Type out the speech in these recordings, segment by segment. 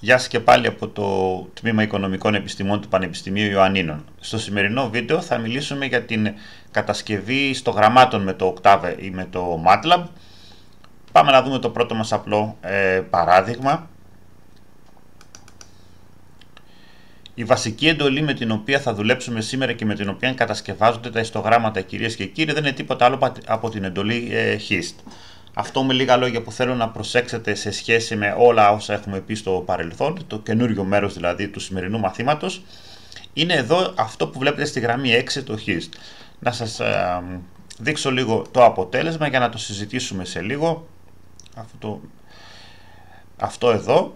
Γεια σας και πάλι από το Τμήμα Οικονομικών Επιστημών του Πανεπιστημίου Ιωαννίνων. Στο σημερινό βίντεο θα μιλήσουμε για την κατασκευή ιστογραμμάτων με το Octave ή με το MATLAB. Πάμε να δούμε το πρώτο μας απλό παράδειγμα. Η βασική εντολή με την οποία θα δουλέψουμε σήμερα και με την οποία κατασκευάζονται τα ιστογράμματα, κυρίες και κύριοι, δεν είναι τίποτα άλλο από την εντολή HIST. Αυτό με λίγα λόγια που θέλω να προσέξετε σε σχέση με όλα όσα έχουμε πει στο παρελθόν, το καινούριο μέρος δηλαδή του σημερινού μαθήματος, είναι εδώ αυτό που βλέπετε στη γραμμή 6, το HIST. Να σας δείξω λίγο το αποτέλεσμα για να το συζητήσουμε σε λίγο. Αυτό εδώ.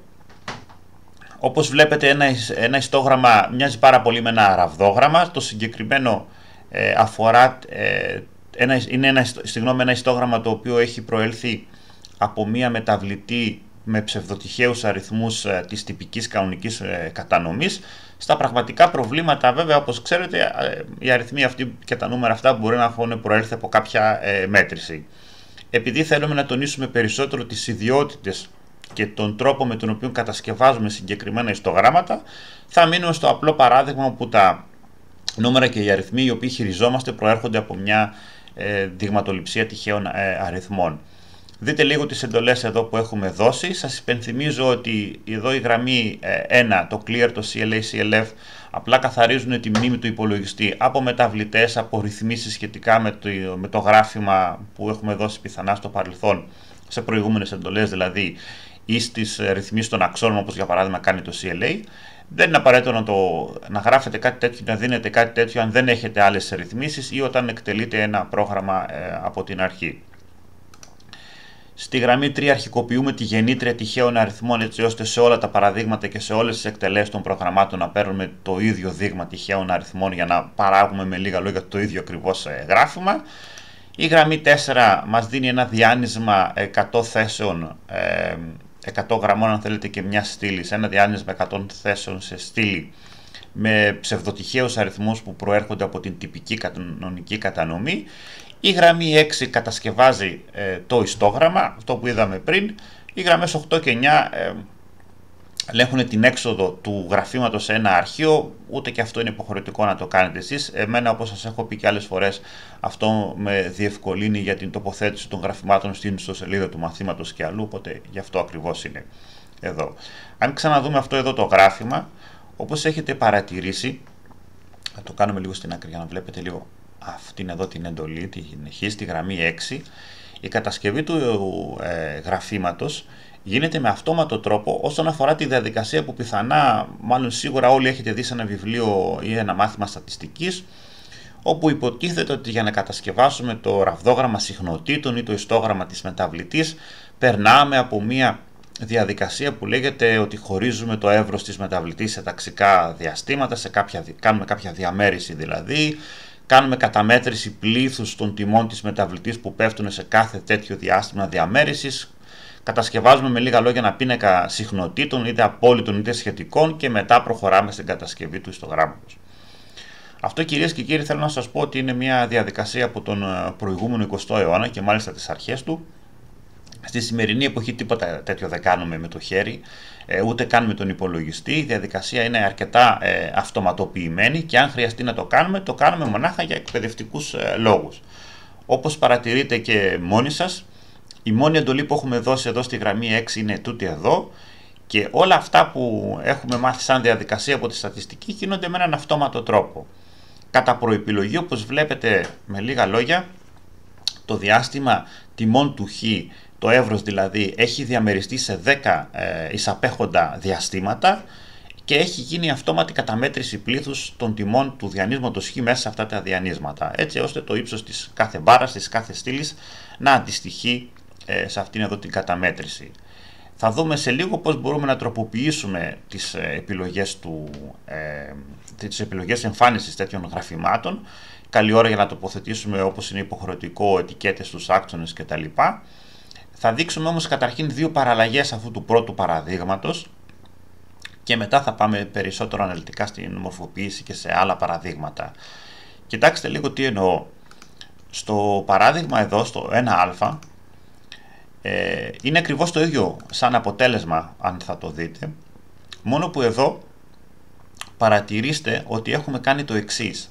Όπως βλέπετε ένα ιστόγραμμα μοιάζει πάρα πολύ με ένα ραβδόγραμμα. Το συγκεκριμένο αφορά... είναι ένα ιστόγραμμα το οποίο έχει προέλθει από μία μεταβλητή με ψευδοτυχαίους αριθμούς της τυπικής κανονικής κατανομής. Στα πραγματικά προβλήματα, βέβαια, όπως ξέρετε, οι αριθμοί αυτοί και τα νούμερα αυτά μπορεί να έχουν προέλθει από κάποια μέτρηση. Επειδή θέλουμε να τονίσουμε περισσότερο τις ιδιότητες και τον τρόπο με τον οποίο κατασκευάζουμε συγκεκριμένα ιστογράμματα, θα μείνουμε στο απλό παράδειγμα όπου τα νούμερα και οι αριθμοί οι οποίοι χειριζόμαστε προέρχονται από μια δειγματοληψία τυχαίων αριθμών. Δείτε λίγο τις εντολές εδώ που έχουμε δώσει. Σας υπενθυμίζω ότι εδώ η γραμμή 1, το clear, το CLA, CLF, απλά καθαρίζουν τη μνήμη του υπολογιστή από μεταβλητές, από ρυθμίσεις σχετικά με το γράφημα που έχουμε δώσει πιθανά στο παρελθόν σε προηγούμενες εντολές, δηλαδή ή στις ρυθμίσεις των αξώνων, όπως για παράδειγμα κάνει το CLA. Δεν είναι απαραίτητο να γράφετε κάτι τέτοιο, να δίνετε κάτι τέτοιο αν δεν έχετε άλλες ρυθμίσεις ή όταν εκτελείτε ένα πρόγραμμα από την αρχή. Στη γραμμή 3 αρχικοποιούμε τη γεννήτρια τυχαίων αριθμών, έτσι ώστε σε όλα τα παραδείγματα και σε όλες τις εκτελέσεις των προγραμμάτων να παίρνουμε το ίδιο δείγμα τυχαίων αριθμών για να παράγουμε με λίγα λόγια το ίδιο ακριβώς γράφημα. Η γραμμή 4 μας δίνει ένα διάνυσμα 100 θέσεων, 100 γραμμών αν θέλετε και μια στήλη, ένα διάνυσμα 100 θέσεων σε στήλη με ψευδοτυχαίους αριθμούς που προέρχονται από την τυπική κανονική κατανομή. Η γραμμή 6 κατασκευάζει το ιστόγραμμα, αυτό που είδαμε πριν. Οι γραμμές 8 και 9 ελέγχουν την έξοδο του γραφήματος σε ένα αρχείο, ούτε και αυτό είναι υποχρεωτικό να το κάνετε εσείς. Εμένα, όπως σας έχω πει και άλλες φορές, αυτό με διευκολύνει για την τοποθέτηση των γραφημάτων στην ιστοσελίδα του μαθήματος και αλλού, οπότε γι' αυτό ακριβώς είναι εδώ. Αν ξαναδούμε αυτό εδώ το γράφημα, όπως έχετε παρατηρήσει, θα το κάνουμε λίγο στην άκρη για να βλέπετε λίγο αυτήν εδώ την εντολή, την HIST, τη γραμμή 6, η κατασκευή του γραφήματος γίνεται με αυτόματο τρόπο όσον αφορά τη διαδικασία που πιθανά, μάλλον σίγουρα όλοι έχετε δει σε ένα βιβλίο ή ένα μάθημα στατιστικής, όπου υποτίθεται ότι για να κατασκευάσουμε το ραβδόγραμμα συχνοτήτων ή το ιστόγραμμα της μεταβλητής, περνάμε από μια διαδικασία που λέγεται ότι χωρίζουμε το εύρος της μεταβλητής σε ταξικά διαστήματα, κάνουμε κάποια διαμέριση δηλαδή, κάνουμε καταμέτρηση πλήθους των τιμών της μεταβλητής που πέφτουν σε κάθε τέτοιο διάστημα διαμέρισης, κατασκευάζουμε με λίγα λόγια ένα πίνακα συχνοτήτων, είτε απόλυτων είτε σχετικών, και μετά προχωράμε στην κατασκευή του ιστογράμματος. Αυτό, κυρίες και κύριοι, θέλω να σας πω ότι είναι μια διαδικασία από τον προηγούμενο 20ο αιώνα και μάλιστα τις αρχές του. Στη σημερινή εποχή τίποτα τέτοιο δεν κάνουμε με το χέρι, ούτε κάνουμε τον υπολογιστή. Η διαδικασία είναι αρκετά αυτοματοποιημένη και αν χρειαστεί να το κάνουμε μονάχα για εκπαιδευτικούς λόγους. Όπως παρατηρείτε και μόνοι σας, η μόνη εντολή που έχουμε δώσει εδώ στη γραμμή 6 είναι τούτη εδώ, και όλα αυτά που έχουμε μάθει σαν διαδικασία από τη στατιστική γίνονται με έναν αυτόματο τρόπο. Κατά προεπιλογή, όπως βλέπετε με λίγα λόγια, το διάστημα τιμών του χ, το εύρος δηλαδή, έχει διαμεριστεί σε 10 εισαπέχοντα διαστήματα και έχει γίνει αυτόματη καταμέτρηση πλήθους των τιμών του διανύσματος χ μέσα σε αυτά τα διανύσματα, έτσι ώστε το ύψος της κάθε μπάρας, της κάθε στήλης να αντιστοιχεί σε αυτήν εδώ την καταμέτρηση. Θα δούμε σε λίγο πώς μπορούμε να τροποποιήσουμε τις επιλογές εμφάνισης τέτοιων γραφημάτων. Καλή ώρα για να τοποθετήσουμε, όπως είναι υποχρεωτικό, ετικέτες στους άξονες κτλ. Θα δείξουμε όμως καταρχήν δύο παραλλαγές αυτού του πρώτου παραδείγματος και μετά θα πάμε περισσότερο αναλυτικά στην μορφοποίηση και σε άλλα παραδείγματα. Κοιτάξτε λίγο τι εννοώ. Στο παράδειγμα εδώ, στο 1α, είναι ακριβώς το ίδιο σαν αποτέλεσμα, αν θα το δείτε. Μόνο που εδώ παρατηρήστε ότι έχουμε κάνει το εξής.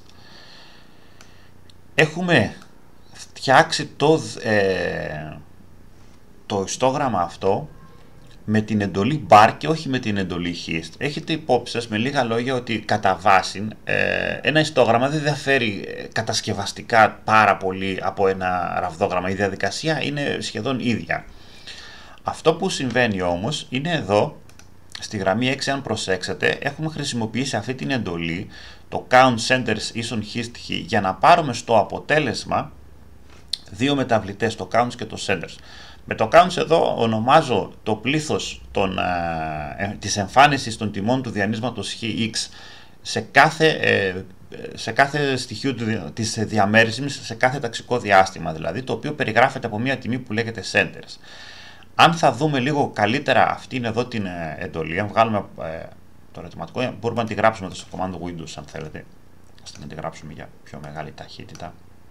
Έχουμε φτιάξει το ιστόγραμμα αυτό με την εντολή bar και όχι με την εντολή hist. Έχετε υπόψη σας με λίγα λόγια ότι κατά βάση ένα ιστόγραμμα δεν διαφέρει κατασκευαστικά πάρα πολύ από ένα ραβδόγραμμα. Η διαδικασία είναι σχεδόν ίδια. Αυτό που συμβαίνει όμως είναι εδώ στη γραμμή 6, αν προσέξετε, έχουμε χρησιμοποιήσει αυτή την εντολή, το count centers ίσον hist για να πάρουμε στο αποτέλεσμα δύο μεταβλητές, το counts και το centers. Με το counts εδώ ονομάζω το πλήθος της εμφάνισης των τιμών του διανύσματος hx σε κάθε στοιχείο της διαμέρισιμης, σε κάθε ταξικό διάστημα δηλαδή, το οποίο περιγράφεται από μια τιμή που λέγεται centers. Αν θα δούμε λίγο καλύτερα αυτήν εδώ την εντολή, αν βγάλουμε το ερωτηματικό, μπορούμε να τη γράψουμε στο command Windows αν θέλετε. Ας την γράψουμε για πιο μεγάλη ταχύτητα.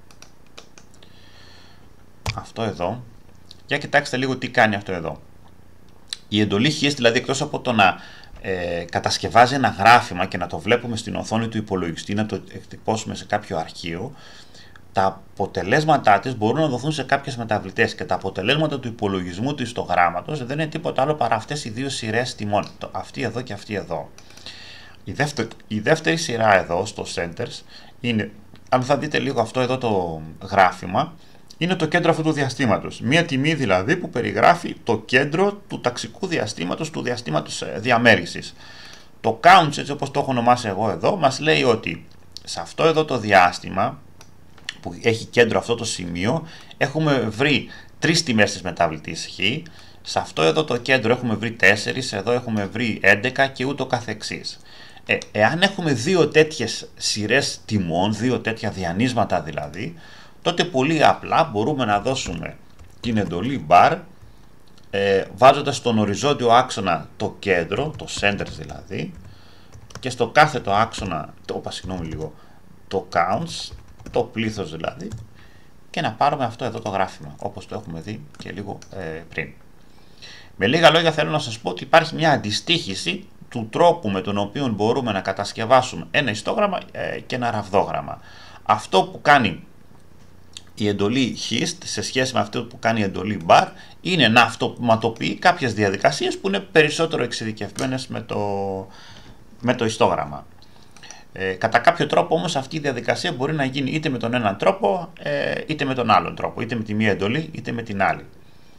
Αυτό εδώ. Για κοιτάξτε λίγο τι κάνει αυτό εδώ. Η εντολή hist, δηλαδή εκτός από το να κατασκευάζει ένα γράφημα και να το βλέπουμε στην οθόνη του υπολογιστή, να το εκτυπώσουμε σε κάποιο αρχείο, τα αποτελέσματά της μπορούν να δοθούν σε κάποιες μεταβλητές και τα αποτελέσματα του υπολογισμού του ιστογράμματος δεν είναι τίποτα άλλο παρά αυτές οι δύο σειρές τιμών, αυτή εδώ και αυτή εδώ. Η δεύτερη σειρά εδώ στο centers είναι, αν θα δείτε λίγο αυτό εδώ το γράφημα, είναι το κέντρο αυτού του διαστήματος. Μία τιμή δηλαδή που περιγράφει το κέντρο του ταξικού διαστήματος, του διαστήματος διαμέρισης. Το counts, έτσι όπως το έχω ονομάσει εγώ εδώ, μας λέει ότι σε αυτό εδώ το διάστημα που έχει κέντρο αυτό το σημείο, έχουμε βρει 3 τιμές της μεταβλητής χ, σε αυτό εδώ το κέντρο έχουμε βρει 4, εδώ έχουμε βρει 11 και ούτω καθεξής. Εάν έχουμε δύο τέτοιες σειρές τιμών, δύο τέτοια διανύσματα δηλαδή, τότε πολύ απλά μπορούμε να δώσουμε την εντολή bar, βάζοντας στον οριζόντιο άξονα το κέντρο, το centers δηλαδή, και στο κάθετο άξονα, το counts, το πλήθος δηλαδή, και να πάρουμε αυτό εδώ το γράφημα, όπως το έχουμε δει και λίγο πριν. Με λίγα λόγια θέλω να σας πω ότι υπάρχει μια αντιστοίχηση του τρόπου με τον οποίο μπορούμε να κατασκευάσουμε ένα ιστόγραμμα και ένα ραβδόγραμμα. Αυτό που κάνει η εντολή hist σε σχέση με αυτό που κάνει η εντολή bar είναι να αυτοματοποιεί κάποιες διαδικασίες που είναι περισσότερο εξειδικευμένες με το ιστόγραμμα. Κατά κάποιο τρόπο όμως αυτή η διαδικασία μπορεί να γίνει είτε με τον έναν τρόπο είτε με τον άλλον τρόπο, είτε με τη μία εντολή είτε με την άλλη.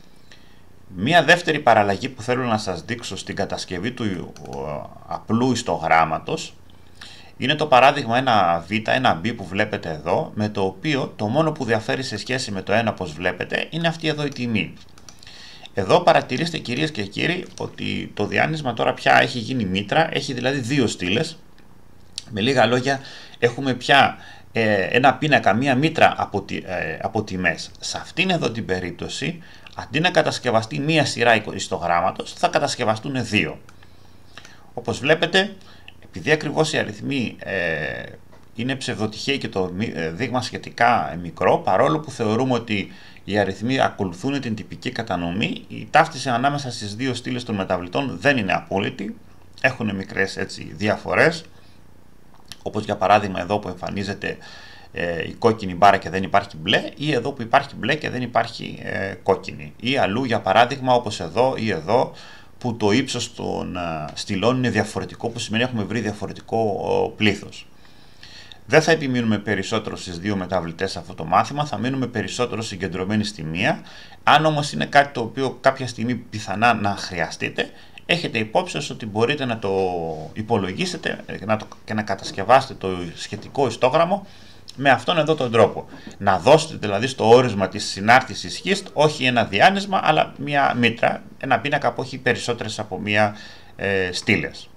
Μία δεύτερη παραλλαγή που θέλω να σας δείξω στην κατασκευή του απλού ιστογράμματος είναι το παράδειγμα 1β, 1b που βλέπετε εδώ, με το οποίο το μόνο που διαφέρει σε σχέση με το ένα, όπως βλέπετε, είναι αυτή εδώ η τιμή. Εδώ παρατηρήστε κυρίες και κύριοι ότι το διάνυσμα τώρα πια έχει γίνει μήτρα, έχει δηλαδή δύο στήλες. Με λίγα λόγια έχουμε πια ένα πίνακα, μία μήτρα από τιμές. Σε αυτήν εδώ την περίπτωση, αντί να κατασκευαστεί μία σειρά ιστογράμματος, θα κατασκευαστούν δύο. Όπως βλέπετε, επειδή ακριβώς οι αριθμοί είναι ψευδοτυχαίοι και το δείγμα σχετικά μικρό, παρόλο που θεωρούμε ότι οι αριθμοί ακολουθούν την τυπική κατανομή, η ταύτιση ανάμεσα στις δύο στήλες των μεταβλητών δεν είναι απόλυτη, έχουν μικρές έτσι διαφορές, όπως για παράδειγμα εδώ που εμφανίζεται η κόκκινη μπάρα και δεν υπάρχει μπλε, ή εδώ που υπάρχει μπλε και δεν υπάρχει κόκκινη, ή αλλού για παράδειγμα όπως εδώ ή εδώ που το ύψος των στυλών είναι διαφορετικό, που σημαίνει έχουμε βρει διαφορετικό πλήθος. Δεν θα επιμείνουμε περισσότερο στις δύο μεταβλητές σε αυτό το μάθημα, θα μείνουμε περισσότερο συγκεντρωμένοι στη μία. Αν όμως είναι κάτι το οποίο κάποια στιγμή πιθανά να χρειαστείτε, έχετε υπόψη σας ότι μπορείτε να το υπολογίσετε και να κατασκευάσετε το σχετικό ιστόγραμμο με αυτόν εδώ τον τρόπο. Να δώσετε δηλαδή στο όρισμα της συνάρτησης hist όχι ένα διάνυσμα αλλά μία μήτρα, ένα πίνακα που έχει περισσότερες από μία στήλες.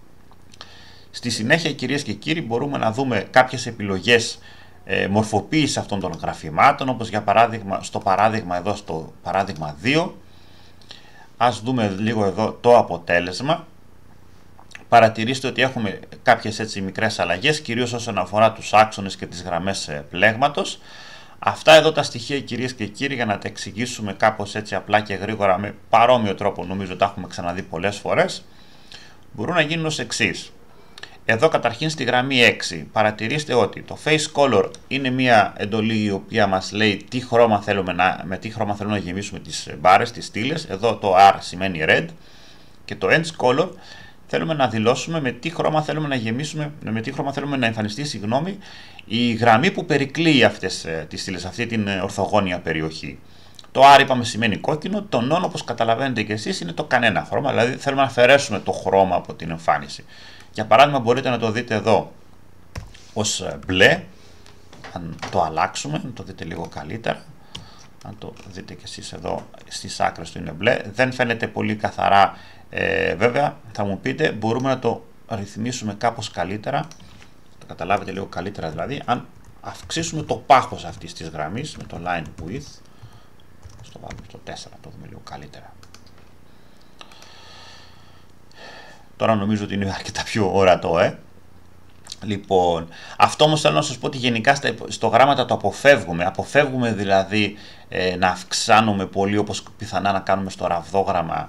Στη συνέχεια, κυρίες και κύριοι, μπορούμε να δούμε κάποιες επιλογές μορφοποίησης αυτών των γραφημάτων, όπως για παράδειγμα στο παράδειγμα εδώ, στο παράδειγμα 2. Ας δούμε λίγο εδώ το αποτέλεσμα. Παρατηρήστε ότι έχουμε κάποιες έτσι μικρές αλλαγές, κυρίως όσον αφορά τους άξονες και τις γραμμές πλέγματος. Αυτά εδώ τα στοιχεία, κυρίες και κύριοι, για να τα εξηγήσουμε κάπως έτσι απλά και γρήγορα με παρόμοιο τρόπο, νομίζω τα έχουμε ξαναδεί πολλές φορές. μπορούν να γίνουν ως εξής. Εδώ καταρχήν στη γραμμή 6 παρατηρήστε ότι το Face Color είναι μια εντολή η οποία μας λέει με τι χρώμα θέλουμε να γεμίσουμε τις μπάρες, τις στήλες. Εδώ το R σημαίνει Red και το Edge Color θέλουμε να δηλώσουμε με τι χρώμα θέλουμε να γεμίσουμε, με τι χρώμα θέλουμε να εμφανιστεί η γραμμή που περικλείει αυτές τις στήλες, αυτή την ορθογώνια περιοχή. Το R είπαμε σημαίνει κόκκινο, το None όπως καταλαβαίνετε και εσείς είναι το κανένα χρώμα, δηλαδή θέλουμε να αφαιρέσουμε το χρώμα από την εμφάνιση. Για παράδειγμα μπορείτε να το δείτε εδώ ως μπλε, αν το αλλάξουμε, να το δείτε λίγο καλύτερα, αν το δείτε και εσείς εδώ στις άκρες του είναι μπλε, δεν φαίνεται πολύ καθαρά βέβαια, θα μου πείτε μπορούμε να το ρυθμίσουμε κάπως καλύτερα, το καταλάβετε λίγο καλύτερα δηλαδή, αν αυξήσουμε το πάχος αυτής της γραμμής με το line width, στο βάλουμε στο 4 να το δούμε λίγο καλύτερα. Τώρα νομίζω ότι είναι αρκετά πιο ορατό, Λοιπόν, αυτό όμως θέλω να σας πω ότι γενικά στο γράμματα το αποφεύγουμε. Αποφεύγουμε δηλαδή να αυξάνουμε πολύ όπως πιθανά να κάνουμε στο ραβδόγραμμα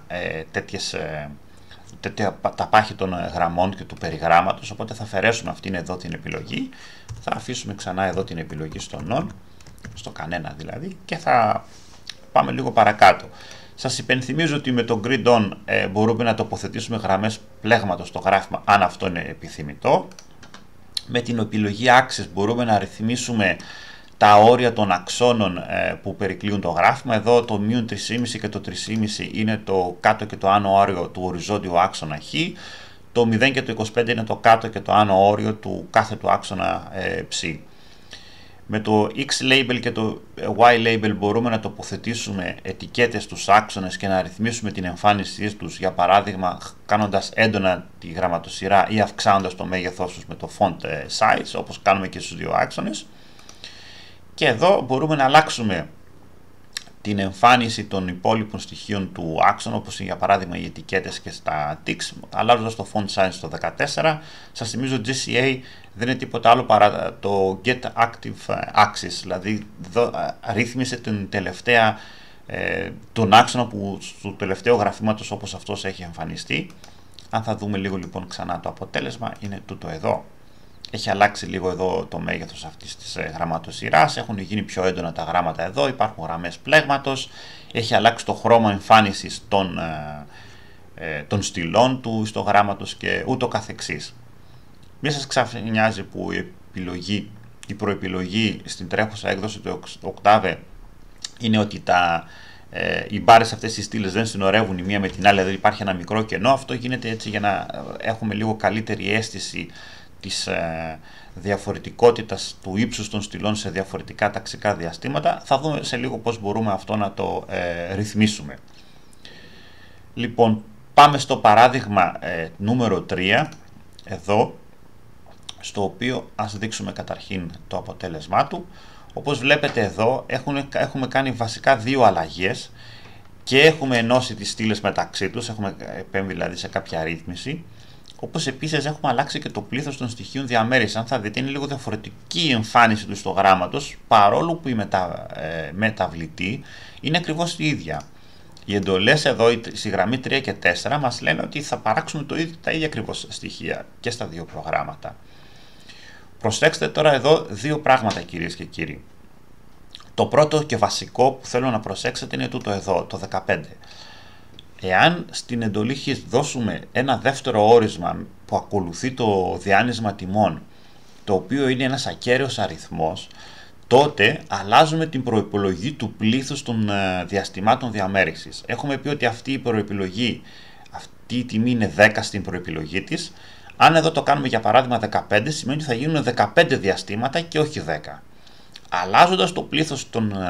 τα πάχη των γραμμών και του περιγράμματος. Οπότε θα αφαιρέσουμε αυτήν εδώ την επιλογή. Θα αφήσουμε ξανά εδώ την επιλογή στο None, στο κανένα δηλαδή, και θα πάμε λίγο παρακάτω. Σας υπενθυμίζω ότι με το Grid On μπορούμε να τοποθετήσουμε γραμμές πλέγματος στο γράφημα αν αυτό είναι επιθυμητό. Με την επιλογή Axis μπορούμε να ρυθμίσουμε τα όρια των αξώνων που περικλείουν το γράφημα. Εδώ το μείον 3,5 και το 3,5 είναι το κάτω και το άνω όριο του οριζόντιου άξονα Χ. Το 0 και το 25 είναι το κάτω και το άνω όριο του κάθετου άξονα Ψ. Με το X label και το Y label μπορούμε να τοποθετήσουμε ετικέτες στους άξονες και να ρυθμίσουμε την εμφάνισή τους, για παράδειγμα κάνοντας έντονα τη γραμματοσυρά ή αυξάνοντας το μέγεθός τους με το font size, όπως κάνουμε και στους δύο άξονες. Και εδώ μπορούμε να αλλάξουμε την εμφάνιση των υπόλοιπων στοιχείων του άξονα, όπως είναι για παράδειγμα οι ετικέτες και στα ticks, αλλάζοντας το font size στο 14. Σας θυμίζω GCA δεν είναι τίποτα άλλο παρά το Get Active Axis, δηλαδή ρύθμισε τον άξονα που στο τελευταίο γραφήματος όπως αυτός έχει εμφανιστεί. Αν θα δούμε λίγο λοιπόν ξανά το αποτέλεσμα, είναι τούτο εδώ. Έχει αλλάξει λίγο εδώ το μέγεθος αυτής της γραμματοσυράς, έχουν γίνει πιο έντονα τα γράμματα εδώ, υπάρχουν γραμμές πλέγματος, έχει αλλάξει το χρώμα εμφάνισης των στυλών του στο γράμματος και ούτω καθεξής. Μην σας ξαφνιάζει που η προεπιλογή στην τρέχουσα έκδοση του Octave είναι ότι οι μπάρες αυτές οι στήλες δεν συνορεύουν η μία με την άλλη, δηλαδή υπάρχει ένα μικρό κενό. Αυτό γίνεται έτσι για να έχουμε λίγο καλύτερη αίσθηση της διαφορετικότητας του ύψους των στυλών σε διαφορετικά ταξικά διαστήματα. Θα δούμε σε λίγο πώς μπορούμε αυτό να το ρυθμίσουμε. Λοιπόν, πάμε στο παράδειγμα νούμερο 3, εδώ, στο οποίο ας δείξουμε καταρχήν το αποτέλεσμά του. Όπως βλέπετε εδώ έχουμε κάνει βασικά δύο αλλαγές και έχουμε ενώσει τις στήλες μεταξύ τους, έχουμε επέμβει δηλαδή σε κάποια ρύθμιση. Όπως επίσης έχουμε αλλάξει και το πλήθος των στοιχείων διαμέρισης. Αν θα δείτε είναι λίγο διαφορετική η εμφάνιση του ιστογράμματος, παρόλο που η μεταβλητή είναι ακριβώς η ίδια. Οι εντολές εδώ στη γραμμή 3 και 4 μας λένε ότι θα παράξουμε τα ίδια ακριβώς στοιχεία και στα δύο προγράμματα. Προσέξτε τώρα εδώ δύο πράγματα κυρίες και κύριοι. Το πρώτο και βασικό που θέλω να προσέξετε είναι τούτο εδώ, το 15. Εάν στην εντολή Χ δώσουμε ένα δεύτερο όρισμα που ακολουθεί το διάνυσμα τιμών, το οποίο είναι ένας ακέραιος αριθμός, τότε αλλάζουμε την προεπιλογή του πλήθους των διαστημάτων διαμέρισσης. Έχουμε πει ότι αυτή η προεπιλογή, αυτή η τιμή είναι 10 στην προεπιλογή της. Αν εδώ το κάνουμε για παράδειγμα 15, σημαίνει ότι θα γίνουν 15 διαστήματα και όχι 10. Αλλάζοντας το πλήθος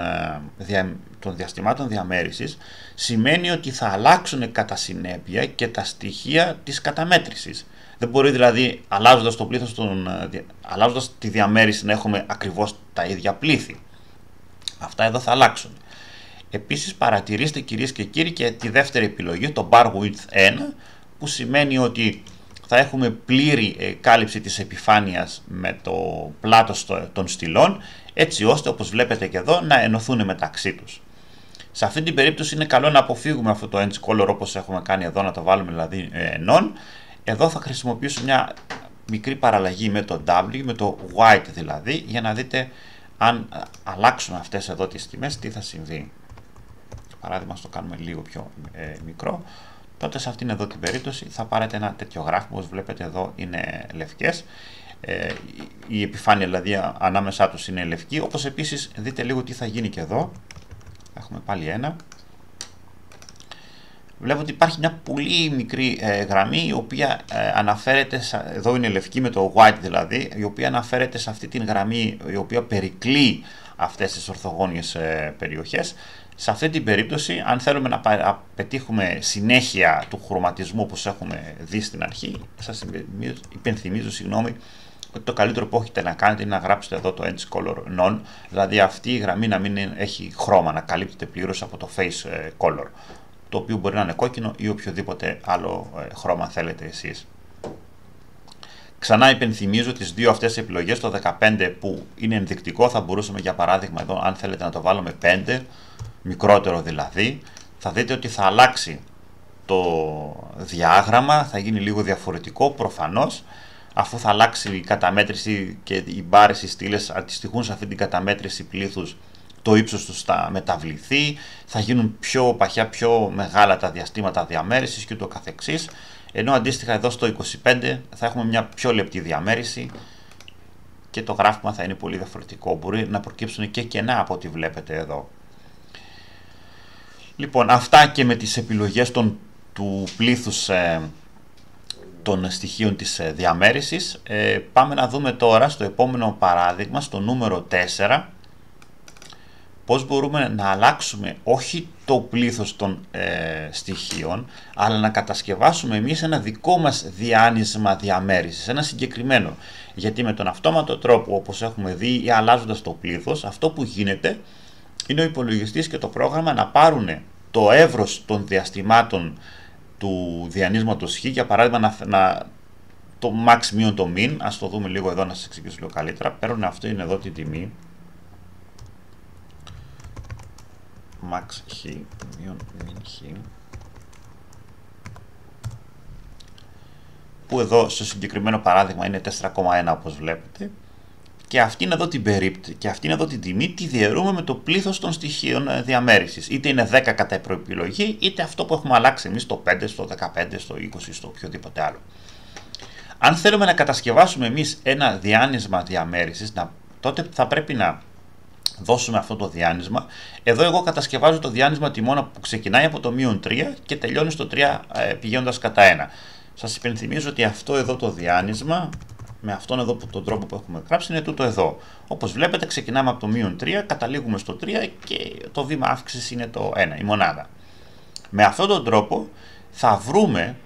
των διαστημάτων διαμέρισσης, σημαίνει ότι θα αλλάξουν κατά συνέπεια και τα στοιχεία της καταμέτρησης. Δεν μπορεί δηλαδή αλλάζοντας το πλήθος αλλάζοντας τη διαμέρριση να έχουμε ακριβώς τα ίδια πλήθη. Αυτά εδώ θα αλλάξουν. Επίσης παρατηρήστε κυρίες και κύριοι και τη δεύτερη επιλογή, το bar width 1, που σημαίνει ότι θα έχουμε πλήρη κάλυψη της επιφάνειας με το πλάτος των στυλών, έτσι ώστε όπως βλέπετε και εδώ να ενωθούν μεταξύ τους. Σε αυτή την περίπτωση είναι καλό να αποφύγουμε αυτό το edge color όπως έχουμε κάνει εδώ, να το βάλουμε δηλαδή None. Εδώ θα χρησιμοποιήσω μια μικρή παραλλαγή με το W, με το white δηλαδή, για να δείτε αν αλλάξουν αυτές εδώ τις τιμές, τι θα συμβεί. Για παράδειγμα, το κάνουμε λίγο πιο μικρό. Τότε σε αυτήν εδώ την περίπτωση θα πάρετε ένα τέτοιο γράφημα, όπως βλέπετε εδώ είναι λευκές. Η επιφάνεια δηλαδή ανάμεσά τους είναι λευκή, όπως επίσης δείτε λίγο τι θα γίνει και εδώ. Έχουμε πάλι ένα. Βλέπω ότι υπάρχει μια πολύ μικρή γραμμή η οποία αναφέρεται, εδώ είναι λευκή με το white δηλαδή, η οποία αναφέρεται σε αυτή την γραμμή η οποία περικλεί αυτές τις ορθογώνιες περιοχές. Σε αυτή την περίπτωση, αν θέλουμε να πετύχουμε συνέχεια του χρωματισμού όπως έχουμε δει στην αρχή, σας υπενθυμίζω ότι το καλύτερο που έχετε να κάνετε είναι να γράψετε εδώ το Edge Color None, δηλαδή αυτή η γραμμή να μην έχει χρώμα, να καλύπτεται πλήρως από το Face Color, το οποίο μπορεί να είναι κόκκινο ή οποιοδήποτε άλλο χρώμα θέλετε εσείς. Ξανά υπενθυμίζω τις δύο αυτές επιλογές, το 15 που είναι ενδεικτικό, θα μπορούσαμε για παράδειγμα εδώ, αν θέλετε να το βάλουμε 5, μικρότερο δηλαδή, θα δείτε ότι θα αλλάξει το διάγραμμα, θα γίνει λίγο διαφορετικό προφανώς, αφού θα αλλάξει η καταμέτρηση και οι μπάρες, οι στήλες αντιστοιχούν σε αυτή την καταμέτρηση πλήθους, το ύψος τους θα μεταβληθεί, θα γίνουν πιο παχιά, πιο μεγάλα τα διαστήματα διαμέρισης και ούτω καθεξής, ενώ αντίστοιχα εδώ στο 25 θα έχουμε μια πιο λεπτή διαμέριση και το γράφημα θα είναι πολύ διαφορετικό, μπορεί να προκύψουν και κενά από ό,τι βλέπετε εδώ. Λοιπόν, αυτά και με τις επιλογές του πλήθους των στοιχείων της διαμέρισης. Πάμε να δούμε τώρα στο επόμενο παράδειγμα, στο νούμερο 4, πώς μπορούμε να αλλάξουμε όχι το πλήθος των στοιχείων, αλλά να κατασκευάσουμε εμείς ένα δικό μας διάνυσμα διαμέρισης, ένα συγκεκριμένο. Γιατί με τον αυτόματο τρόπο, όπως έχουμε δει, ή αλλάζοντας το πλήθος, αυτό που γίνεται είναι ο υπολογιστής και το πρόγραμμα να πάρουν το εύρος των διαστημάτων του διανύσματος χ, για παράδειγμα το max μείον το min, ας το δούμε λίγο εδώ να σας εξηγήσω λίγο καλύτερα. Παίρνουν αυτό, είναι εδώ την τιμή, max χ μείον min χ, που εδώ στο συγκεκριμένο παράδειγμα είναι 4,1 όπως βλέπετε, και αυτή είναι εδώ την περίπτωση και αυτή είναι εδώ την τιμή, τη διαιρούμε με το πλήθος των στοιχείων διαμέρισης. Είτε είναι 10 κατά προεπιλογή, είτε αυτό που έχουμε αλλάξει εμείς στο 5, στο 15, στο 20, στο οποιοδήποτε άλλο. Αν θέλουμε να κατασκευάσουμε εμείς ένα διάνυσμα διαμέρισης, τότε θα πρέπει να δώσουμε αυτό το διάνυσμα. Εδώ εγώ κατασκευάζω το διάνυσμα τιμών που ξεκινάει από το μείον 3 και τελειώνει στο 3 πηγαίνοντας κατά 1. Σας υπενθυμίζω ότι αυτό εδώ το διάνυσμα, με αυτόν εδώ τον τρόπο που έχουμε γράψει, είναι τούτο εδώ. Όπως βλέπετε, ξεκινάμε από το μείον 3, καταλήγουμε στο 3 και το βήμα αύξησης είναι το 1, η μονάδα. Με αυτόν τον τρόπο θα βρούμε,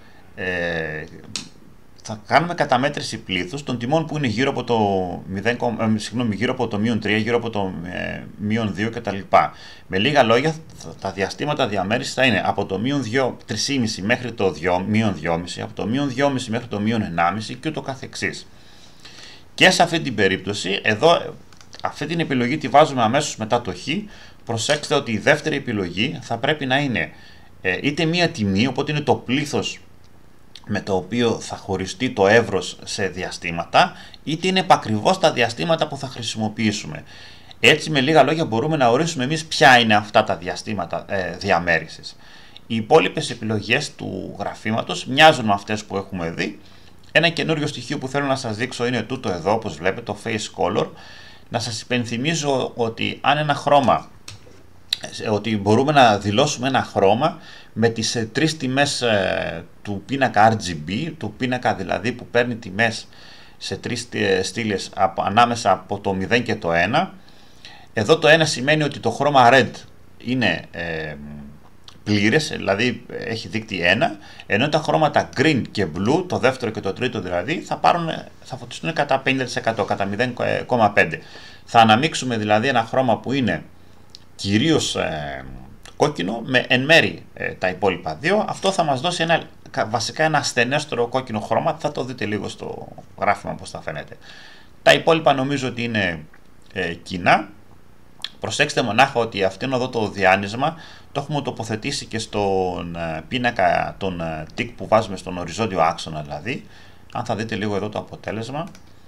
θα κάνουμε καταμέτρηση πλήθους των τιμών που είναι γύρω από γύρω από το μείον 3, γύρω από το μείον 2 κτλ. Με λίγα λόγια, τα διαστήματα διαμέρισης θα είναι από το μείον 3,5 μέχρι το μείον 2,5, από το μείον 2,5 μέχρι το μείον 1,5 και ούτω καθεξής. Και σε αυτή την περίπτωση, εδώ αυτή την επιλογή τη βάζουμε αμέσως μετά το χ. Προσέξτε ότι η δεύτερη επιλογή θα πρέπει να είναι είτε μία τιμή, οπότε είναι το πλήθος με το οποίο θα χωριστεί το εύρος σε διαστήματα, είτε είναι επακριβώς τα διαστήματα που θα χρησιμοποιήσουμε. Έτσι, με λίγα λόγια, μπορούμε να ορίσουμε εμείς ποια είναι αυτά τα διαστήματα διαμέρισης. Οι υπόλοιπες επιλογές του γραφήματος μοιάζουν με αυτές που έχουμε δει. Ένα καινούριο στοιχείο που θέλω να σας δείξω είναι τούτο εδώ, όπως βλέπετε, το Face Color. Να σας υπενθυμίζω ότι αν ένα χρώμα, ότι μπορούμε να δηλώσουμε ένα χρώμα με τις τρεις τιμές του πίνακα RGB, του πίνακα δηλαδή που παίρνει τιμές σε τρεις στήλες ανάμεσα από το 0 και το 1. Εδώ το 1 σημαίνει ότι το χρώμα red είναι πλήρες, δηλαδή έχει δείκτη 1, ενώ τα χρώματα green και blue, το δεύτερο και το τρίτο δηλαδή, θα φωτιστούν κατά 50%, κατά 0,5. Θα αναμίξουμε δηλαδή ένα χρώμα που είναι κυρίως κόκκινο με εν μέρη τα υπόλοιπα δύο. Αυτό θα μας δώσει βασικά ένα ασθενέστερο κόκκινο χρώμα, θα το δείτε λίγο στο γράφημα πώς θα φαίνεται. Τα υπόλοιπα νομίζω ότι είναι κοινά. Προσέξτε μονάχα ότι αυτήν εδώ το διάνυσμα το έχουμε τοποθετήσει και στον πίνακα των tick που βάζουμε στον οριζόντιο άξονα δηλαδή. Αν θα δείτε λίγο εδώ το αποτέλεσμα.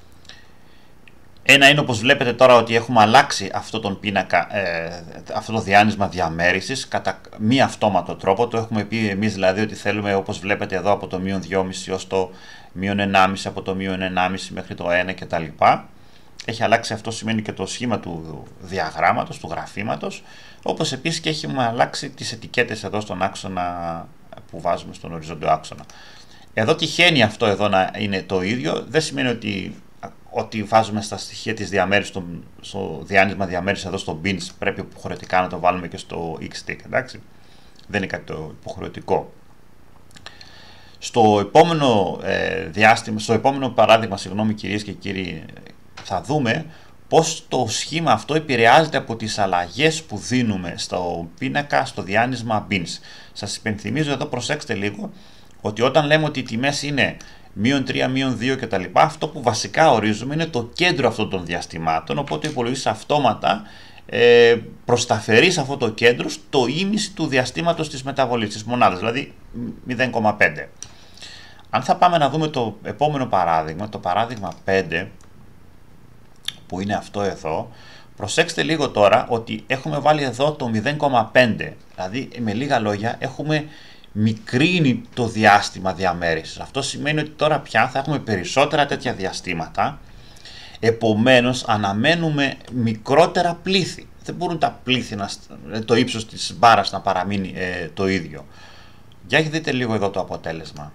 Ένα είναι, όπως βλέπετε τώρα, ότι έχουμε αλλάξει αυτό τον πίνακα, αυτό το διάνυσμα διαμέρισσης κατά μη αυτόματο τρόπο. Το έχουμε πει εμείς δηλαδή ότι θέλουμε, όπως βλέπετε εδώ, από το μείον 2,5 ως το μείον 1,5, από το μείον 1,5 μέχρι το 1 κτλ. Έχει αλλάξει, αυτό σημαίνει και το σχήμα του διαγράμματος, του γραφήματος, όπως επίσης και έχουμε αλλάξει τις ετικέτες εδώ στον άξονα που βάζουμε στον οριζόντιο άξονα. Εδώ τυχαίνει αυτό εδώ να είναι το ίδιο, δεν σημαίνει ότι βάζουμε στα στοιχεία της διαμέρισσης, στο διάνυσμα διαμέρισσης εδώ στο bins, πρέπει υποχρεωτικά να το βάλουμε και στο x-tick, εντάξει. Δεν είναι κάτι το υποχρεωτικό. Στο επόμενο παράδειγμα, συγγνώμη κυρίες και κύριοι, θα δούμε πώς το σχήμα αυτό επηρεάζεται από τις αλλαγές που δίνουμε στο πίνακα, στο διάνυσμα bins. Σας υπενθυμίζω εδώ, προσέξτε λίγο, ότι όταν λέμε ότι οι τιμές είναι -3, -2 κτλ. Αυτό που βασικά ορίζουμε είναι το κέντρο αυτών των διαστημάτων, οπότε υπολογίζει αυτόματα προσταφερεί σε αυτό το κέντρο στο ήμιση του διαστήματος της μεταβολής, της μονάδας, δηλαδή 0,5. Αν θα πάμε να δούμε το επόμενο παράδειγμα, το παράδειγμα 5, που είναι αυτό εδώ, προσέξτε λίγο τώρα ότι έχουμε βάλει εδώ το 0,5, δηλαδή με λίγα λόγια έχουμε μικρύνει το διάστημα διαμέρισσης. Αυτό σημαίνει ότι τώρα πια θα έχουμε περισσότερα τέτοια διαστήματα, επομένως αναμένουμε μικρότερα πλήθη. Δεν μπορούν τα πλήθη, το ύψος της μπάρας να παραμείνει το ίδιο. Για δείτε λίγο εδώ το αποτέλεσμα.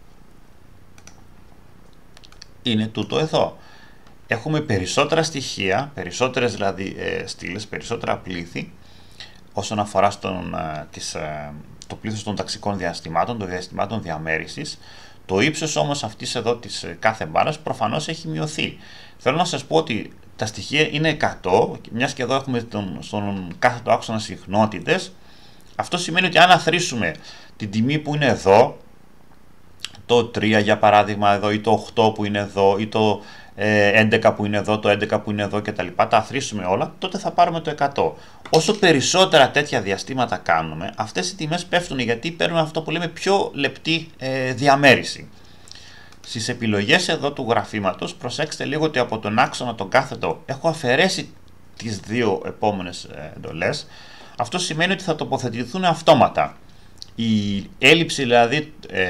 Είναι τούτο εδώ. Έχουμε περισσότερα στοιχεία, περισσότερες δηλαδή στήλες, περισσότερα πλήθη όσον αφορά το πλήθος των ταξικών διαστημάτων, των διαστημάτων διαμέρισσης. Το ύψος όμως αυτής εδώ της κάθε μπάρας προφανώς έχει μειωθεί. Θέλω να σας πω ότι τα στοιχεία είναι 100, μιας και εδώ έχουμε στον κάθετο άξονα συχνότητες. Αυτό σημαίνει ότι αν αθροίσουμε την τιμή που είναι εδώ, το 3 για παράδειγμα εδώ, ή το 8 που είναι εδώ, ή το 11 που είναι εδώ, το 11 που είναι εδώ κτλ. Τα αθροίσουμε όλα, τότε θα πάρουμε το 100. Όσο περισσότερα τέτοια διαστήματα κάνουμε, αυτές οι τιμές πέφτουν, γιατί παίρνουμε αυτό που λέμε πιο λεπτή διαμέρηση. Στις επιλογές εδώ του γραφήματος, προσέξτε λίγο ότι από τον άξονα τον κάθετο έχω αφαιρέσει τις δύο επόμενες εντολές. Αυτό σημαίνει ότι θα τοποθετηθούν αυτόματα. Η έλλειψη δηλαδή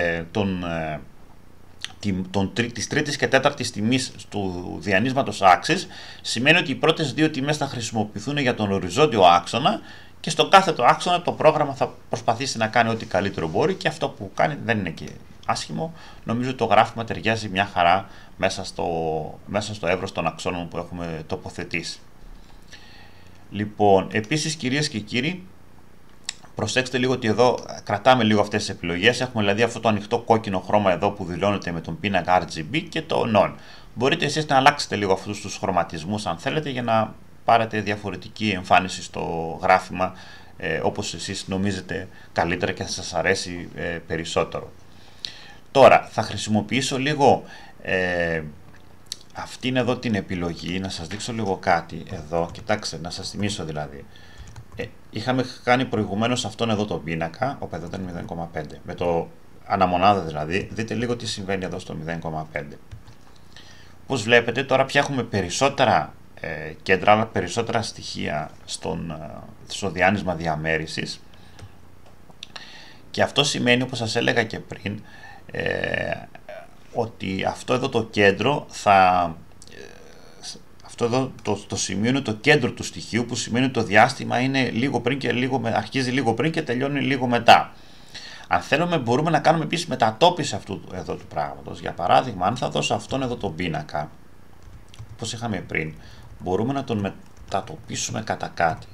της τρίτης και τέταρτης τιμής του διανύσματος άξης σημαίνει ότι οι πρώτες δύο τιμές θα χρησιμοποιηθούν για τον οριζόντιο άξονα και στον κάθετο άξονα το πρόγραμμα θα προσπαθήσει να κάνει ό,τι καλύτερο μπορεί, και αυτό που κάνει δεν είναι και άσχημο. Νομίζω ότι το γράφημα ταιριάζει μια χαρά μέσα στο εύρος των αξώνων που έχουμε τοποθετήσει. Λοιπόν, επίσης κυρίες και κύριοι, προσέξτε λίγο ότι εδώ κρατάμε λίγο αυτές τις επιλογές. Έχουμε δηλαδή αυτό το ανοιχτό κόκκινο χρώμα εδώ που δηλώνεται με τον πίνακα RGB και το non. Μπορείτε εσείς να αλλάξετε λίγο αυτούς τους χρωματισμούς αν θέλετε, για να πάρετε διαφορετική εμφάνιση στο γράφημα, όπως εσείς νομίζετε καλύτερα και θα σας αρέσει περισσότερο. Τώρα θα χρησιμοποιήσω λίγο αυτήν εδώ την επιλογή, να σας δείξω λίγο κάτι εδώ. Κοιτάξτε, να σας θυμίσω δηλαδή. Είχαμε κάνει προηγουμένως αυτόν εδώ τον πίνακα, όπου εδώ ήταν 0,5, με το αναμονάδα δηλαδή. Δείτε λίγο τι συμβαίνει εδώ στο 0,5. Όπως βλέπετε τώρα πια έχουμε περισσότερα κέντρα, αλλά περισσότερα στοιχεία στο διάνυσμα διαμέρισσης, και αυτό σημαίνει, όπως σας έλεγα και πριν, ότι αυτό εδώ το κέντρο αυτό εδώ το σημείο είναι το κέντρο του στοιχείου, που σημαίνει ότι το διάστημα είναι λίγο πριν και αρχίζει λίγο πριν και τελειώνει λίγο μετά. Αν θέλουμε μπορούμε να κάνουμε επίσης μετατόπιση αυτού εδώ του πράγματος. Για παράδειγμα, αν θα δώσω αυτόν εδώ τον πίνακα, όπως είχαμε πριν, μπορούμε να τον μετατοπίσουμε κατά κάτι.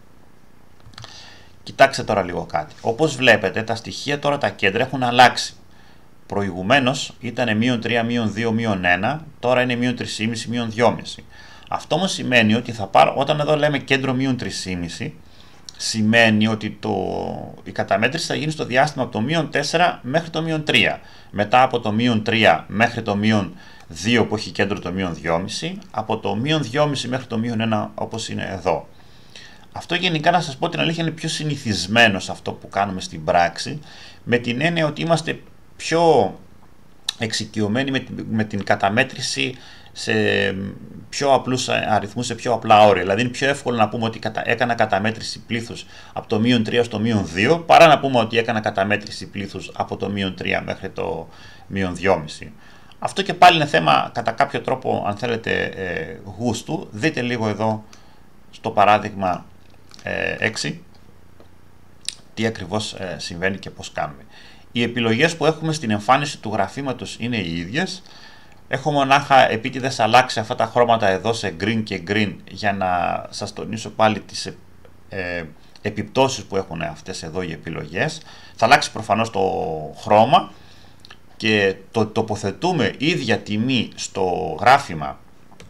Κοιτάξτε τώρα λίγο κάτι. Όπως βλέπετε, τα στοιχεία τώρα, τα κέντρα έχουν αλλάξει. Προηγουμένως ήταν -3, -2, -1, τώρα είναι -3,5, -2,5. Αυτό όμως σημαίνει ότι όταν εδώ λέμε κέντρο -3,5, σημαίνει ότι η καταμέτρηση θα γίνει στο διάστημα από το -4 μέχρι το -3. Μετά από το -3 μέχρι το -2 που έχει κέντρο το -2,5, από το -2,5 μέχρι το -1 όπως είναι εδώ. Αυτό γενικά, να σας πω την αλήθεια, είναι πιο συνηθισμένο σε αυτό που κάνουμε στην πράξη, με την έννοια ότι είμαστε πιο εξοικειωμένοι με την καταμέτρηση σε πιο απλούς αριθμούς, σε πιο απλά όρια. Δηλαδή είναι πιο εύκολο να πούμε ότι έκανα καταμέτρηση πλήθους από το -3 στο -2, παρά να πούμε ότι έκανα καταμέτρηση πλήθους από το -3 μέχρι το -2,5. Αυτό και πάλι είναι θέμα, κατά κάποιο τρόπο, αν θέλετε, γούστου. Δείτε λίγο εδώ στο παράδειγμα 6 τι ακριβώς συμβαίνει και πώς κάνουμε. Οι επιλογές που έχουμε στην εμφάνιση του γραφήματος είναι οι ίδιες. Έχω μονάχα επίτηδες αλλάξει αυτά τα χρώματα εδώ σε green και green για να σας τονίσω πάλι τις επιπτώσεις που έχουν αυτές εδώ οι επιλογές. Θα αλλάξει προφανώς το χρώμα και το τοποθετούμε ίδια τιμή στο γράφημα,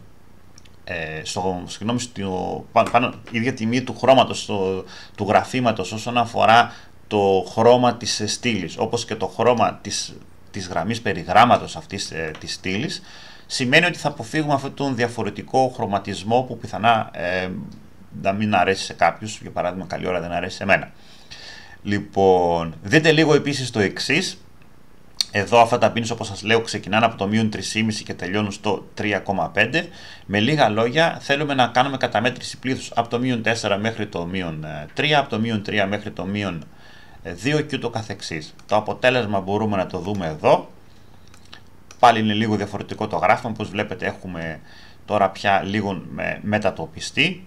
ίδια τιμή του χρώματος του γραφήματος όσον αφορά το χρώμα της στήλης, όπως και το χρώμα της γραμμής περιγράμματος αυτής της στήλης, σημαίνει ότι θα αποφύγουμε αυτόν τον διαφορετικό χρωματισμό που πιθανά να μην αρέσει σε κάποιους. Για παράδειγμα, καλή ώρα δεν αρέσει σε μένα. Λοιπόν, δείτε λίγο επίσης το εξής. Εδώ αυτά τα bins, όπως σας λέω, ξεκινάνε από το -3,5 και τελειώνουν στο 3,5. Με λίγα λόγια, θέλουμε να κάνουμε καταμέτρηση πλήθους από το -4 μέχρι το -3, από το -3 μέχρι το -2 και ούτω καθεξής. Το αποτέλεσμα μπορούμε να το δούμε εδώ. Πάλι είναι λίγο διαφορετικό το γράφημα, όπως βλέπετε έχουμε τώρα πια λίγο μετατοπιστεί.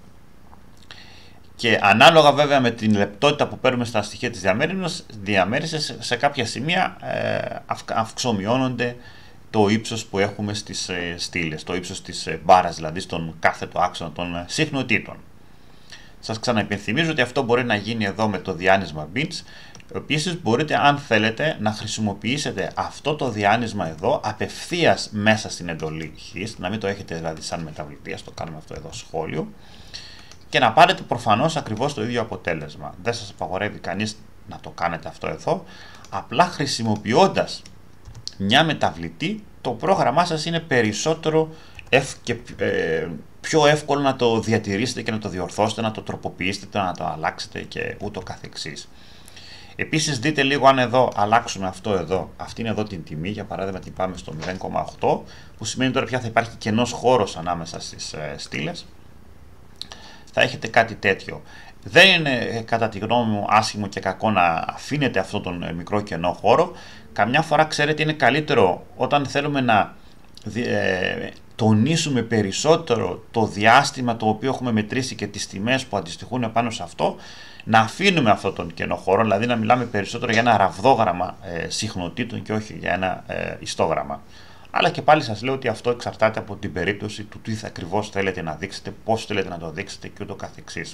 Και ανάλογα βέβαια με την λεπτότητα που παίρνουμε στα στοιχεία της διαμέρισης, σε κάποια σημεία αυξομειώνονται το ύψος που έχουμε στις στήλες, το ύψος της μπάρας, δηλαδή στον κάθετο άξονα των συχνοτήτων. Σας ξαναυπενθυμίζω ότι αυτό μπορεί να γίνει εδώ με το διάνυσμα bits. Επίσης μπορείτε, αν θέλετε, να χρησιμοποιήσετε αυτό το διάνυσμα εδώ απευθείας μέσα στην εντολή hist, να μην το έχετε δηλαδή σαν μεταβλητή, ας το κάνουμε αυτό εδώ σχόλιο, και να πάρετε προφανώς ακριβώς το ίδιο αποτέλεσμα. Δεν σας απαγορεύει κανείς να το κάνετε αυτό εδώ, απλά χρησιμοποιώντας μια μεταβλητή, το πρόγραμμά σας είναι περισσότερο και πιο εύκολο να το διατηρήσετε και να το διορθώσετε, να το τροποποιήσετε, να το αλλάξετε και ούτω καθεξής. Επίσης δείτε λίγο αν εδώ αλλάξουμε αυτό εδώ, αυτή είναι εδώ την τιμή, για παράδειγμα την πάμε στο 0,8, που σημαίνει τώρα πια θα υπάρχει κενός χώρος ανάμεσα στις στήλες. Θα έχετε κάτι τέτοιο. Δεν είναι κατά τη γνώμη μου άσχημο και κακό να αφήνετε αυτόν τον μικρό κενό χώρο. Καμιά φορά, ξέρετε, είναι καλύτερο όταν θέλουμε να τονίσουμε περισσότερο το διάστημα το οποίο έχουμε μετρήσει και τις τιμές που αντιστοιχούν πάνω σε αυτό, να αφήνουμε αυτόν τον κενό χώρο, δηλαδή να μιλάμε περισσότερο για ένα ραβδόγραμμα συχνοτήτων και όχι για ένα ιστόγραμμα. Αλλά και πάλι σας λέω ότι αυτό εξαρτάται από την περίπτωση του τι ακριβώς θέλετε να δείξετε, πώς θέλετε να το δείξετε και ούτω καθεξής.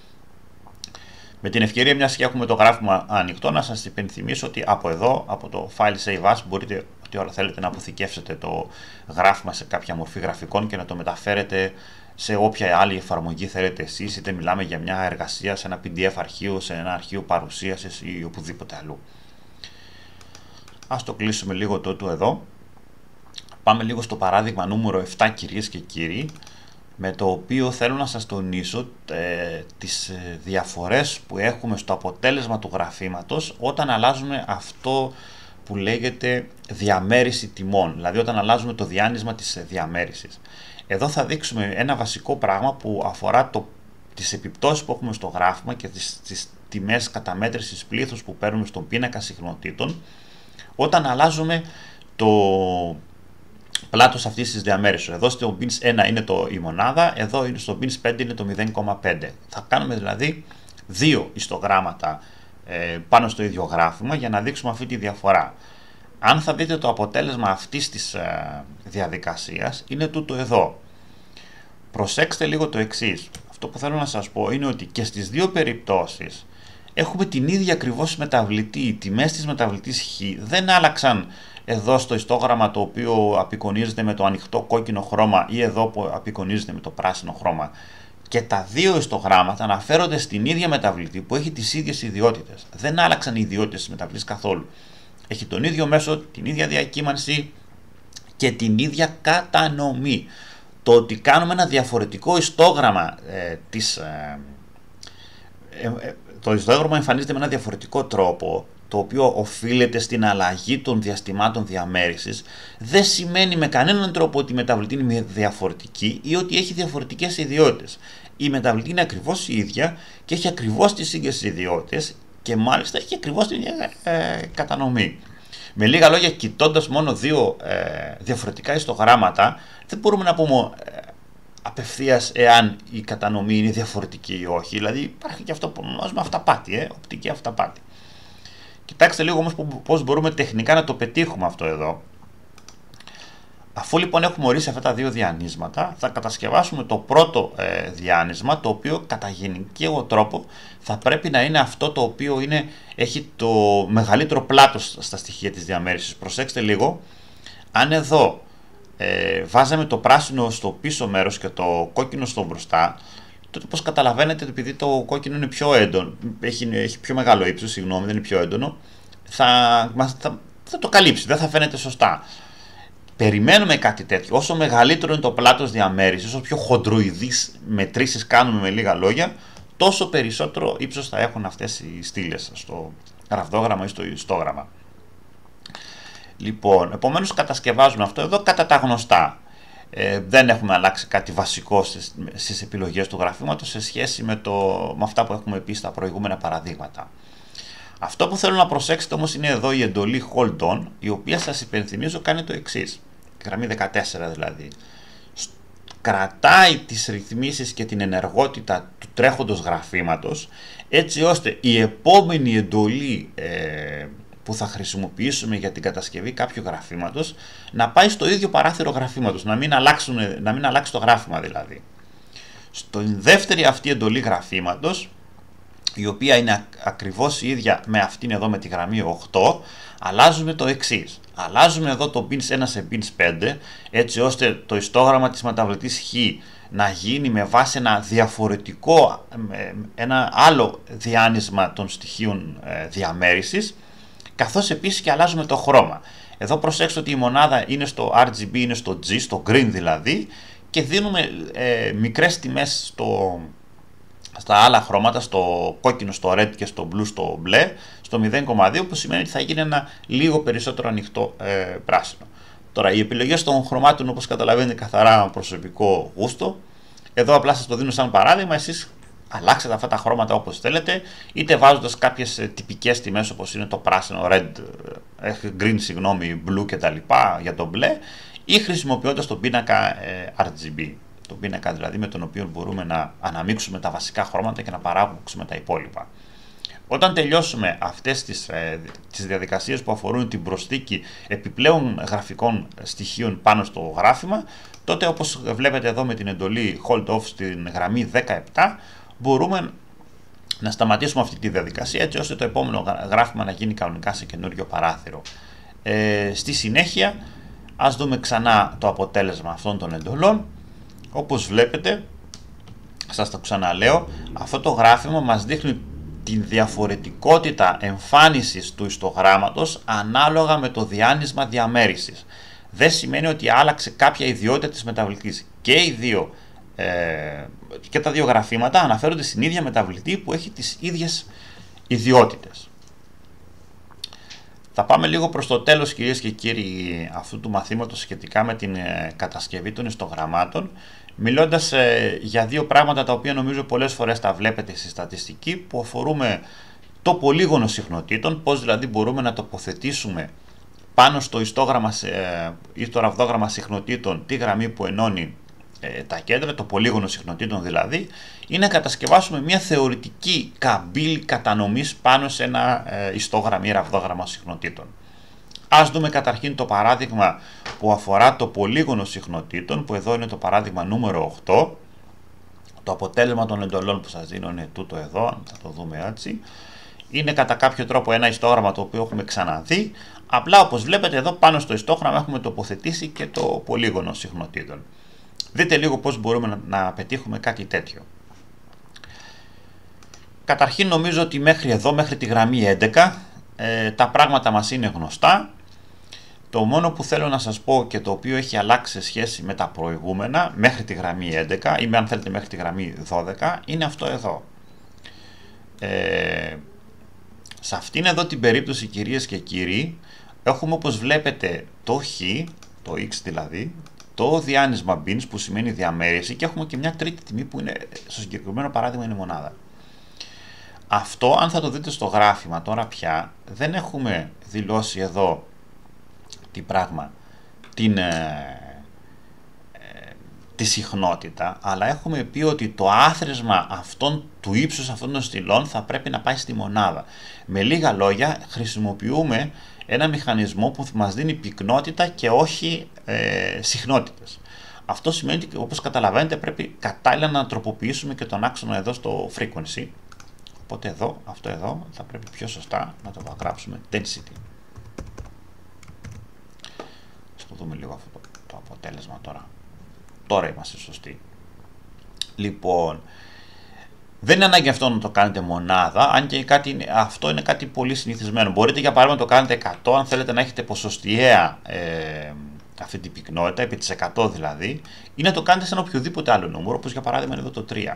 Με την ευκαιρία, μιας και έχουμε το γράφημα ανοιχτό, να σας υπενθυμίσω ότι από εδώ, από το File Save As, μπορείτε ό,τι ώρα θέλετε να αποθηκεύσετε το γράφημα σε κάποια μορφή γραφικών και να το μεταφέρετε σε όποια άλλη εφαρμογή θέλετε εσείς, είτε μιλάμε για μια εργασία σε ένα PDF αρχείο, σε ένα αρχείο παρουσίασης ή οπουδήποτε αλλού. Ας το κλείσουμε λίγο το εδώ. Πάμε λίγο στο παράδειγμα νούμερο 7, κυρίες και κύριοι, με το οποίο θέλω να σας τονίσω τις διαφορές που έχουμε στο αποτέλεσμα του γραφήματος όταν αλλάζουμε αυτό που λέγεται διαμέριση τιμών, δηλαδή όταν αλλάζουμε το διάνυσμα της διαμέρισης. Εδώ θα δείξουμε ένα βασικό πράγμα που αφορά τις επιπτώσεις που έχουμε στο γράφημα και τις τιμές καταμέτρησης πλήθους που παίρνουμε στον πίνακα συχνοτήτων όταν αλλάζουμε το πλάτος αυτής της διαμέρισης. Εδώ στο bins 1 είναι η μονάδα, εδώ στο bins 5 είναι το 0,5. Θα κάνουμε δηλαδή δύο ιστογράμματα πάνω στο ίδιο γράφημα για να δείξουμε αυτή τη διαφορά. Αν θα δείτε το αποτέλεσμα αυτής της διαδικασίας είναι τούτο εδώ. Προσέξτε λίγο το εξής. Αυτό που θέλω να σας πω είναι ότι και στις δύο περιπτώσεις έχουμε την ίδια ακριβώς μεταβλητή. Οι τιμές της μεταβλητής χ δεν άλλαξαν εδώ στο ιστόγραμμα το οποίο απεικονίζεται με το ανοιχτό κόκκινο χρώμα ή εδώ που απεικονίζεται με το πράσινο χρώμα. Και τα δύο ιστογράμματα αναφέρονται στην ίδια μεταβλητή που έχει τις ίδιες ιδιότητες. Δεν άλλαξαν οι ιδιότητες της μεταβλητής καθόλου. Έχει τον ίδιο μέσο, την ίδια διακύμανση και την ίδια κατανομή. Το ότι κάνουμε ένα διαφορετικό ιστόγραμμα το ιστόγραμμα εμφανίζεται με ένα διαφορετικό τρόπο, το οποίο οφείλεται στην αλλαγή των διαστημάτων διαμέρισης, δεν σημαίνει με κανέναν τρόπο ότι η μεταβλητή είναι διαφορετική ή ότι έχει διαφορετικές ιδιότητες. Η μεταβλητή είναι ακριβώς η ίδια και έχει ακριβώς τις ίδιες ιδιότητες και μάλιστα έχει ακριβώς την ίδια κατανομή. Με λίγα λόγια, κοιτώντας μόνο δύο διαφορετικά ιστογράμματα, δεν μπορούμε να πούμε απευθείας εάν η κατανομή είναι διαφορετική ή όχι. Δηλαδή υπάρχει και αυτό που ονομάζουμε αυταπάτη, οπτική αυταπάτη. Κοιτάξτε λίγο όμως πώς μπορούμε τεχνικά να το πετύχουμε αυτό εδώ. Αφού λοιπόν έχουμε ορίσει αυτά τα δύο διανύσματα, θα κατασκευάσουμε το πρώτο διάνυσμα, το οποίο κατά γενικό τρόπο θα πρέπει να είναι αυτό το οποίο έχει το μεγαλύτερο πλάτος στα στοιχεία της διαμέρισης. Προσέξτε λίγο, αν εδώ βάζαμε το πράσινο στο πίσω μέρος και το κόκκινο στο μπροστά, τότε όπως καταλαβαίνετε, επειδή το κόκκινο είναι πιο έντονο, έχει πιο μεγάλο ύψος, δεν είναι πιο έντονο, θα το καλύψει, δεν θα φαίνεται σωστά. Περιμένουμε κάτι τέτοιο. Όσο μεγαλύτερο είναι το πλάτος διαμέρισης, όσο πιο χοντροειδείς μετρήσεις κάνουμε με λίγα λόγια, τόσο περισσότερο ύψος θα έχουν αυτές οι στήλες στο ραβδόγραμμα ή στο ιστόγραμμα. Λοιπόν, επομένως κατασκευάζουμε αυτό εδώ κατά τα γνωστά. Δεν έχουμε αλλάξει κάτι βασικό στις επιλογές του γραφήματος σε σχέση με αυτά που έχουμε πει στα προηγούμενα παραδείγματα. Αυτό που θέλω να προσέξετε όμως είναι εδώ η εντολή hold on, η οποία σας υπενθυμίζω κάνει το εξής. Γραμμή 14 δηλαδή. Κρατάει τις ρυθμίσεις και την ενεργότητα του τρέχοντος γραφήματος, έτσι ώστε η επόμενη εντολή που θα χρησιμοποιήσουμε για την κατασκευή κάποιου γραφήματος να πάει στο ίδιο παράθυρο γραφήματος, να μην αλλάξει το γράφημα δηλαδή. Στην δεύτερη αυτή εντολή γραφήματος, η οποία είναι ακριβώς η ίδια με αυτήν εδώ με τη γραμμή 8, αλλάζουμε το εξής. Αλλάζουμε εδώ το pins 1 σε pins 5, έτσι ώστε το ιστόγραμμα της μεταβλητής χ να γίνει με βάση ένα άλλο διάνυσμα των στοιχείων διαμέρισης, καθώς επίσης και αλλάζουμε το χρώμα. Εδώ προσέξτε ότι η μονάδα είναι στο RGB, είναι στο G, στο green δηλαδή, και δίνουμε μικρές τιμές στα άλλα χρώματα, στο κόκκινο, στο red και στο blue, στο μπλε, στο 0,2, που σημαίνει ότι θα γίνει ένα λίγο περισσότερο ανοιχτό πράσινο. Τώρα, οι επιλογές των χρωμάτων, όπως καταλαβαίνετε, καθαρά προσωπικό γούστο. Εδώ απλά σας το δίνω σαν παράδειγμα, εσείς αλλάξετε αυτά τα χρώματα όπως θέλετε, είτε βάζοντας κάποιες τυπικές τιμές όπως είναι το πράσινο, green, blue κτλ. Για το μπλε, ή χρησιμοποιώντας τον πίνακα RGB. Τον πίνακα δηλαδή με τον οποίο μπορούμε να αναμίξουμε τα βασικά χρώματα και να παράγουμε τα υπόλοιπα. Όταν τελειώσουμε αυτές τις διαδικασίες που αφορούν την προσθήκη επιπλέον γραφικών στοιχείων πάνω στο γράφημα, τότε όπως βλέπετε εδώ με την εντολή hold off στην γραμμή 17, μπορούμε να σταματήσουμε αυτή τη διαδικασία έτσι ώστε το επόμενο γράφημα να γίνει κανονικά σε καινούριο παράθυρο. Στη συνέχεια ας δούμε ξανά το αποτέλεσμα αυτών των εντολών. Όπως βλέπετε, σας το ξαναλέω, αυτό το γράφημα μας δείχνει την διαφορετικότητα εμφάνισης του ιστογράμματος ανάλογα με το διάνυσμα διαμέρισης. Δεν σημαίνει ότι άλλαξε κάποια ιδιότητα της μεταβλητής. Και τα δύο γραφήματα αναφέρονται στην ίδια μεταβλητή που έχει τις ίδιες ιδιότητες. Θα πάμε λίγο προς το τέλος, κυρίες και κύριοι, αυτού του μαθήματος σχετικά με την κατασκευή των ιστογραμμάτων, μιλώντας για δύο πράγματα τα οποία νομίζω πολλές φορές τα βλέπετε στη στατιστική, που αφορούμε το πολύγωνο συχνοτήτων, πώς δηλαδή μπορούμε να τοποθετήσουμε πάνω στο ιστόγραμμα ή στο ραβδόγραμμα συχνοτήτων τη γραμμή που ενώνει τα κέντρα, το πολύγωνο συχνοτήτων δηλαδή, ή να κατασκευάσουμε μια θεωρητική καμπύλη κατανομής πάνω σε ένα ιστόγραμμα ή ραβδόγραμμα συχνοτήτων. Ας δούμε καταρχήν το παράδειγμα που αφορά το πολύγωνο συχνοτήτων, που εδώ είναι το παράδειγμα νούμερο 8. Το αποτέλεσμα των εντολών που σας δίνω είναι τούτο εδώ, θα το δούμε έτσι. Είναι κατά κάποιο τρόπο ένα ιστόγραμμα το οποίο έχουμε ξαναδεί, απλά όπως βλέπετε εδώ πάνω στο ιστόγραμμα έχουμε τοποθετήσει και το πολύγωνο συχνοτήτων. Δείτε λίγο πώς μπορούμε να πετύχουμε κάτι τέτοιο. Καταρχήν νομίζω ότι μέχρι εδώ, μέχρι τη γραμμή 11, τα πράγματα μας είναι γνωστά. Το μόνο που θέλω να σας πω και το οποίο έχει αλλάξει σε σχέση με τα προηγούμενα, μέχρι τη γραμμή 11 ή αν θέλετε μέχρι τη γραμμή 12, είναι αυτό εδώ. σε αυτήν εδώ την περίπτωση, κυρίες και κύριοι, έχουμε όπως βλέπετε το χ, το x δηλαδή, το διάνυσμα bins που σημαίνει διαμέριση, και έχουμε και μια τρίτη τιμή που είναι, στο συγκεκριμένο παράδειγμα, είναι μονάδα. Αυτό, αν θα το δείτε στο γράφημα τώρα πια, δεν έχουμε δηλώσει εδώ τι πράγμα, τη συχνότητα, αλλά έχουμε πει ότι το άθροισμα του ύψους αυτών των στυλών θα πρέπει να πάει στη μονάδα. Με λίγα λόγια, χρησιμοποιούμε ένα μηχανισμό που μας δίνει πυκνότητα και όχι συχνότητες. Αυτό σημαίνει ότι, όπως καταλαβαίνετε, πρέπει κατάλληλα να τροποποιήσουμε και τον άξονα εδώ στο frequency. Οπότε εδώ, αυτό εδώ, θα πρέπει πιο σωστά να το γράψουμε density. Ας το δούμε λίγο αυτό το αποτέλεσμα τώρα. Τώρα είμαστε σωστοί. Λοιπόν, δεν είναι ανάγκη αυτό να το κάνετε μονάδα, αν και αυτό είναι κάτι πολύ συνηθισμένο. Μπορείτε για παράδειγμα να το κάνετε 100, αν θέλετε να έχετε ποσοστιαία αυτή την πυκνότητα, επί της 100 δηλαδή, ή να το κάνετε σε ένα οποιοδήποτε άλλο νούμερο, όπως για παράδειγμα εδώ το 3.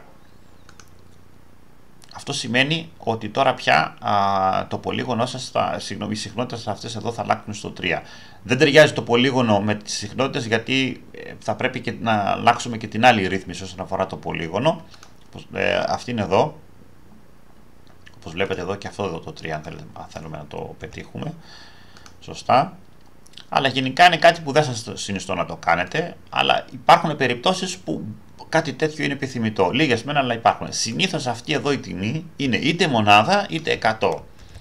Αυτό σημαίνει ότι τώρα πια το πολύγωνο σας, οι συχνότητες αυτές εδώ θα αλλάξουν στο 3. Δεν ταιριάζει το πολύγωνο με τις συχνότητες, γιατί θα πρέπει και να αλλάξουμε και την άλλη ρύθμιση όσον αφορά το πολύγωνο. Αυτή είναι εδώ, όπως βλέπετε εδώ, και αυτό εδώ το 3, αν θέλουμε να το πετύχουμε σωστά. Αλλά γενικά είναι κάτι που δεν σας συνιστώ να το κάνετε, αλλά υπάρχουν περιπτώσεις που κάτι τέτοιο είναι επιθυμητό. Λίγες μεν, αλλά υπάρχουν. Συνήθως αυτή εδώ η τιμή είναι είτε μονάδα είτε 100.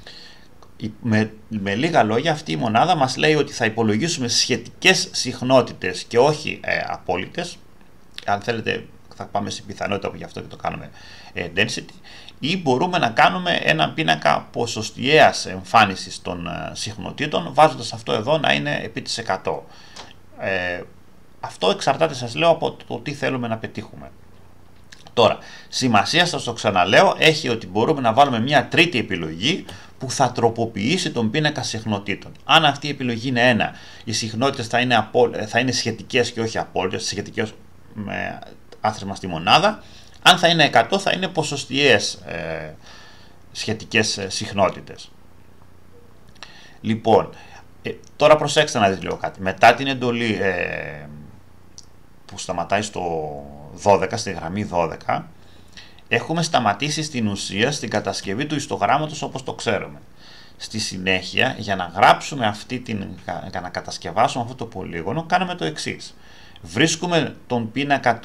Με λίγα λόγια, αυτή η μονάδα μας λέει ότι θα υπολογίσουμε σχετικές συχνότητες και όχι απόλυτες. Αν θέλετε, θα πάμε στην πιθανότητα, που γι' αυτό και το κάνουμε density, ή μπορούμε να κάνουμε ένα πίνακα ποσοστιαίας εμφάνισης των συχνοτήτων, βάζοντας αυτό εδώ να είναι επί της 100. Αυτό εξαρτάται, σας λέω, από το τι θέλουμε να πετύχουμε. Τώρα, σημασία, σας το ξαναλέω, έχει ότι μπορούμε να βάλουμε μια τρίτη επιλογή που θα τροποποιήσει τον πίνακα συχνοτήτων. Αν αυτή η επιλογή είναι 1, οι συχνότητες θα είναι σχετικές και όχι απόλυτες, σχετικές με άθροισμα στη μονάδα. Αν θα είναι 100, θα είναι ποσοστιαίες σχετικές συχνότητες. Λοιπόν, τώρα προσέξτε να δείτε λίγο κάτι. Μετά την εντολή που σταματάει στο 12, στη γραμμή 12, έχουμε σταματήσει στην ουσία στην κατασκευή του ιστογράμματος όπως το ξέρουμε. Στη συνέχεια, για να γράψουμε για να κατασκευάσουμε αυτό το πολύγωνο, κάνουμε το εξής. Βρίσκουμε τον πίνακα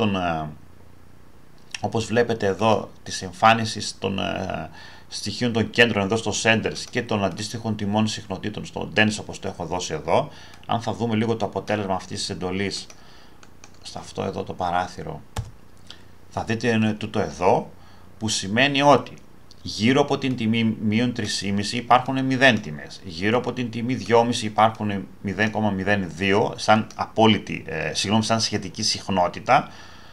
όπως βλέπετε εδώ, της εμφάνισης των στοιχείων των κέντρων εδώ στο centers και των αντίστοιχων τιμών συχνοτήτων στο dense, όπως το έχω δώσει εδώ. Αν θα δούμε λίγο το αποτέλεσμα αυτής της εντολής σε αυτό εδώ το παράθυρο, θα δείτε είναι τούτο εδώ, που σημαίνει ότι γύρω από την τιμή μείον 3,5 υπάρχουν 0 τιμές, γύρω από την τιμή 2,5 υπάρχουν 0,02 σαν σαν σχετική συχνότητα,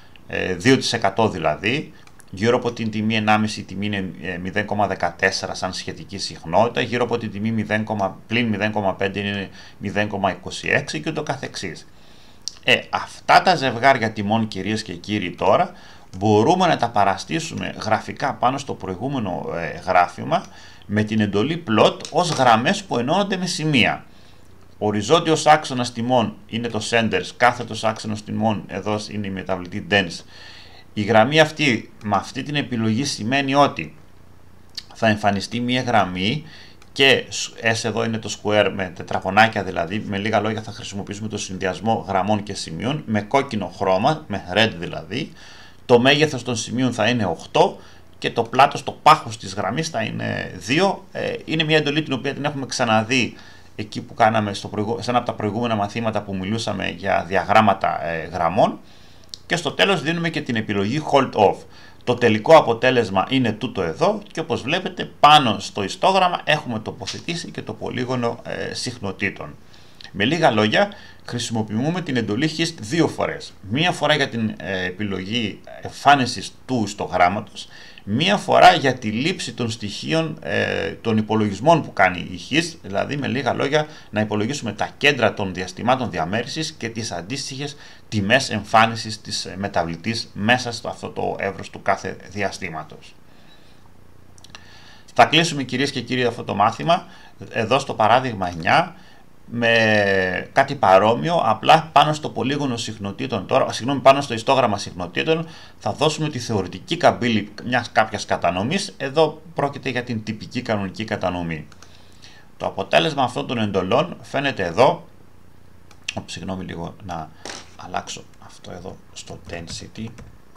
2% δηλαδή. Γύρω από την τιμή 1,5 η τιμή είναι 0,14 σαν σχετική συχνότητα, γύρω από την τιμή πλην 0,5 είναι 0,26 και ούτω καθεξής. Αυτά τα ζευγάρια τιμών, κυρίες και κύριοι, τώρα μπορούμε να τα παραστήσουμε γραφικά πάνω στο προηγούμενο γράφημα με την εντολή plot ως γραμμές που ενώνονται με σημεία. Οριζόντιος άξονας τιμών είναι το centers, κάθετος άξονας τιμών εδώ είναι η μεταβλητή dense. Η γραμμή αυτή με αυτή την επιλογή σημαίνει ότι θα εμφανιστεί μια γραμμή και S εδώ είναι το square με τετραγωνάκια, δηλαδή με λίγα λόγια θα χρησιμοποιήσουμε το συνδυασμό γραμμών και σημείων με κόκκινο χρώμα, με red δηλαδή. Το μέγεθος των σημείων θα είναι 8 και το πλάτος, το πάχος της γραμμής θα είναι 2. Είναι μια εντολή την οποία την έχουμε ξαναδεί εκεί που κάναμε σε ένα από τα προηγούμενα μαθήματα που μιλούσαμε για διαγράμματα γραμμών. Και στο τέλος δίνουμε και την επιλογή Hold Off. Το τελικό αποτέλεσμα είναι τούτο εδώ και όπως βλέπετε πάνω στο ιστόγραμμα έχουμε τοποθετήσει και το πολύγωνο συχνοτήτων. Με λίγα λόγια, χρησιμοποιούμε την εντολή Hist δύο φορές. Μία φορά για την επιλογή εμφάνισης του ιστογράμματος, μία φορά για τη λήψη των στοιχείων των υπολογισμών που κάνει η Hist, δηλαδή με λίγα λόγια να υπολογίσουμε τα κέντρα των διαστημάτων διαμέρισης και τις αντίστοιχες τιμές εμφάνισης της μεταβλητής μέσα στο αυτό το εύρος του κάθε διαστήματος. Θα κλείσουμε κυρίες και κύριοι αυτό το μάθημα εδώ στο παράδειγμα 9 με κάτι παρόμοιο, απλά πάνω στο πολύγωνο συχνοτήτων τώρα, πάνω στο ιστόγραμμα συχνοτήτων θα δώσουμε τη θεωρητική καμπύλη μιας κάποιας κατανομής. Εδώ πρόκειται για την τυπική κανονική κατανομή. Το αποτέλεσμα αυτών των εντολών φαίνεται εδώ. Συγγνώμη λίγο να αλλάξω αυτό εδώ στο density.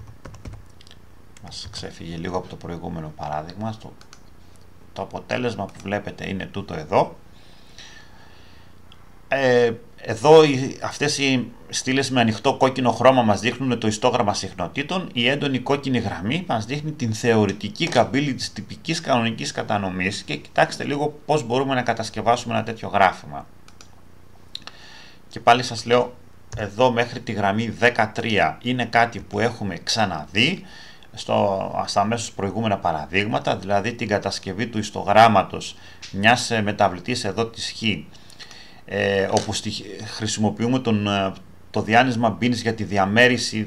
Μας ξέφυγε λίγο από το προηγούμενο παράδειγμα. Το αποτέλεσμα που βλέπετε είναι τούτο εδώ. Εδώ αυτές οι στήλες με ανοιχτό κόκκινο χρώμα μας δείχνουν το ιστόγραμμα συχνοτήτων. Η έντονη κόκκινη γραμμή μας δείχνει την θεωρητική καμπύλη της τυπικής κανονικής κατανομής. Και κοιτάξτε λίγο πώς μπορούμε να κατασκευάσουμε ένα τέτοιο γράφημα. Και πάλι σας λέω, εδώ μέχρι τη γραμμή 13 είναι κάτι που έχουμε ξαναδεί στα αμέσως προηγούμενα παραδείγματα, δηλαδή την κατασκευή του ιστογράμματος μιας μεταβλητής εδώ της χ, όπου χρησιμοποιούμε το διάνυσμα Bins για τη διαμέριση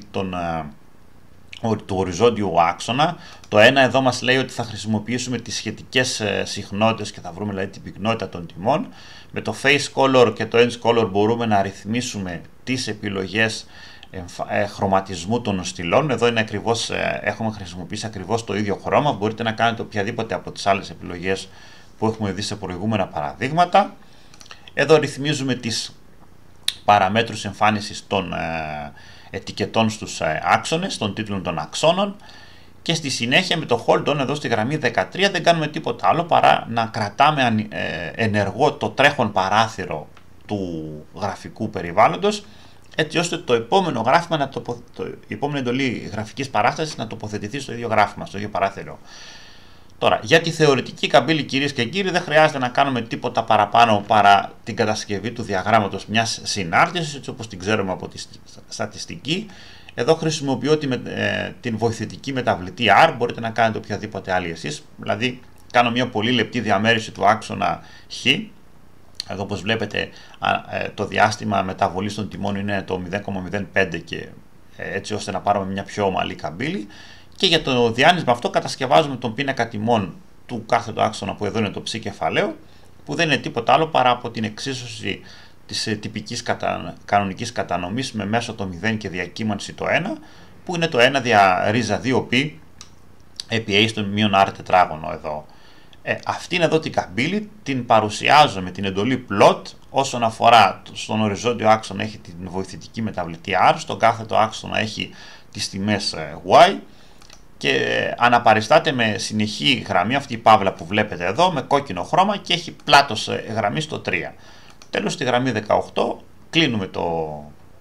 του οριζόντιου άξονα. Το ένα εδώ μας λέει ότι θα χρησιμοποιήσουμε τις σχετικές συχνότητες και θα βρούμε δηλαδή την πυκνότητα των τιμών. Με το face color και το edge color μπορούμε να ρυθμίσουμε τις επιλογές χρωματισμού των στυλών. Εδώ είναι έχουμε χρησιμοποιήσει ακριβώς το ίδιο χρώμα. Μπορείτε να κάνετε οποιαδήποτε από τις άλλες επιλογές που έχουμε δει σε προηγούμενα παραδείγματα. Εδώ ρυθμίζουμε τις παραμέτρους εμφάνισης των ετικετών στους άξονες, των τίτλων των αξώνων, και στη συνέχεια με το hold on εδώ στη γραμμή 13 δεν κάνουμε τίποτα άλλο παρά να κρατάμε ενεργό το τρέχον παράθυρο του γραφικού περιβάλλοντος, έτσι ώστε το επόμενο γράφημα, η επόμενη εντολή γραφικής παράστασης να τοποθετηθεί στο ίδιο γράφημα, στο ίδιο παράθυρο. Τώρα, για τη θεωρητική καμπύλη, κυρίες και κύριοι, δεν χρειάζεται να κάνουμε τίποτα παραπάνω παρά την κατασκευή του διαγράμματος μιας συνάρτησης, έτσι όπως την ξέρουμε από τη στατιστική. Εδώ χρησιμοποιώ την βοηθητική μεταβλητή R, μπορείτε να κάνετε οποιαδήποτε άλλη εσείς. Δηλαδή, κάνω μια πολύ λεπτή διαμέριση του άξονα Χ. Εδώ, όπως βλέπετε, το διάστημα μεταβολής των τιμών είναι το 0,05 και έτσι ώστε να πάρουμε μια πιο ομαλή καμπύλη. Και για το διάνυσμα αυτό κατασκευάζουμε τον πίνακα τιμών του κάθετου άξονα, που εδώ είναι το ψ κεφαλαίο, που δεν είναι τίποτα άλλο παρά από την εξίσωση της τυπικής κανονικής κατανομής με μέσο το 0 και διακύμανση το 1, που είναι το 1 δια ρίζα 2π επί a στο μείον r τετράγωνο εδώ. Αυτή είναι εδώ την καμπύλη, την παρουσιάζω με την εντολή plot. Όσον αφορά στον οριζόντιο άξονα έχει την βοηθητική μεταβλητή r, στον κάθετο άξονα έχει τις τιμές y, και αναπαριστάται με συνεχή γραμμή, αυτή η παύλα που βλέπετε εδώ, με κόκκινο χρώμα, και έχει πλάτος γραμμή στο 3. Τέλος, στη γραμμή 18 κλείνουμε το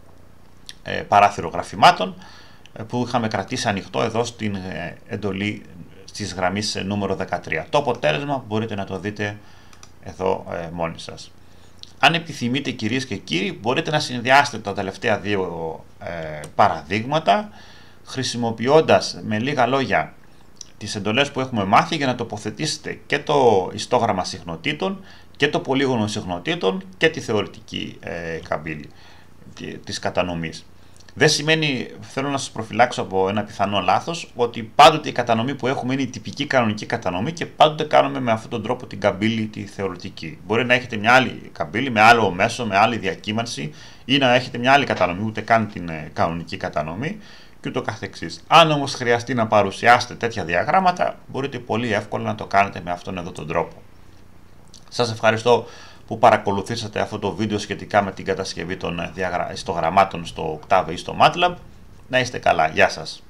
παράθυρο γραφημάτων που είχαμε κρατήσει ανοιχτό εδώ στην εντολή της γραμμής νούμερο 13. Το αποτέλεσμα μπορείτε να το δείτε εδώ μόνοι σας. Αν επιθυμείτε, κυρίες και κύριοι, μπορείτε να συνδυάσετε τα τελευταία δύο παραδείγματα, χρησιμοποιώντας με λίγα λόγια τις εντολές που έχουμε μάθει για να τοποθετήσετε και το ιστόγραμμα συχνοτήτων και το πολύγωνο συχνοτήτων και τη θεωρητική καμπύλη της κατανομής. Δεν σημαίνει, θέλω να σας προφυλάξω από ένα πιθανό λάθος, ότι πάντοτε η κατανομή που έχουμε είναι η τυπική κανονική κατανομή και πάντοτε κάνουμε με αυτόν τον τρόπο την καμπύλη τη θεωρητική. Μπορεί να έχετε μια άλλη καμπύλη με άλλο μέσο, με άλλη διακύμανση, ή να έχετε μια άλλη κατανομή, ούτε καν την κανονική κατανομή, και ούτω καθεξής. Αν όμως χρειαστεί να παρουσιάσετε τέτοια διαγράμματα, μπορείτε πολύ εύκολα να το κάνετε με αυτόν εδώ τον τρόπο. Σας ευχαριστώ που παρακολουθήσατε αυτό το βίντεο σχετικά με την κατασκευή των ιστογραμμάτων στο Octave ή στο MATLAB. Να είστε καλά. Γεια σας.